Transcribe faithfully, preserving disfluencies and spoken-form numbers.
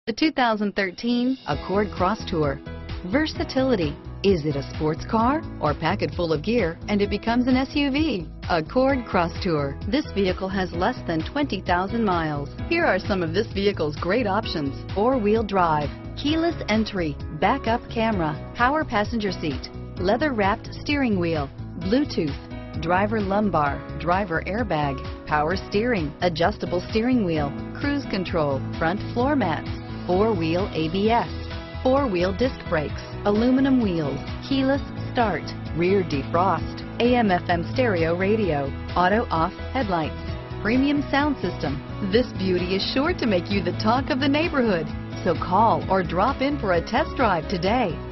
The two thousand thirteen Accord Cross Tour. Versatility. Is it a sports car or pack it full of gear and it becomes an S U V? Accord Cross Tour. This vehicle has less than twenty thousand miles. Here are some of this vehicle's great options. Four-wheel drive, keyless entry, backup camera, power passenger seat, leather-wrapped steering wheel, Bluetooth, driver lumbar, driver airbag, power steering, adjustable steering wheel, cruise control, front floor mats, four-wheel A B S, four-wheel disc brakes, aluminum wheels, keyless start, rear defrost, A M F M stereo radio, auto-off headlights, premium sound system. This beauty is sure to make you the talk of the neighborhood. So call or drop in for a test drive today.